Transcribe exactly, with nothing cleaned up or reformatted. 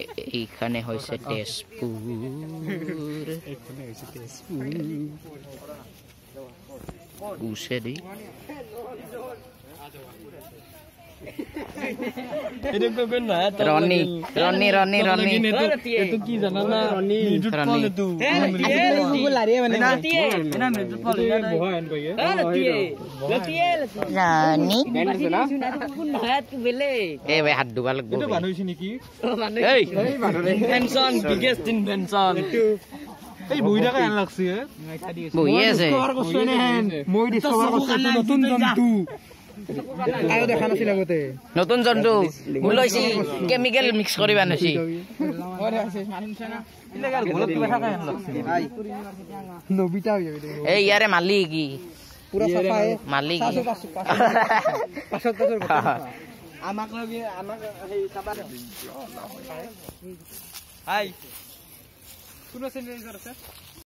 এইখানে হইছে তেজপুর এইখানে হইছে তেজপুর উছে দি এটা কোন না রনি রনি রনি রনি এতো কি জানা না রনি মিউট পলে তু লারে মানে না না মিউট পলে না বহান ভাই লতিয়ে লতিয়ে রানি শুনা কোন হাত বেলে এ ভাই হাত দুবা লাগবো এটা বানাইছি নেকি এই এই বানারে ইনভেনশন বিগেস্ট ইনভেনশন এই বইটা কেন লাগছে বই আছে মই ডিসকভার করছি নতুন জন্তু আয়ো দেখা নাছিল আগতে নতুন জন্তু মুলৈছি কেমিক্যাল মিক্স কৰি বানাইছি ইলেগাল ঘৰত দেখা কেন লাগছে নবিতা হই এই ইয়ারে মালিক কি পুরা সাফা এ মালিক পাছত পাছত আমাক লগে আমাক এই সাবা হাই কোন সেন্টার আছে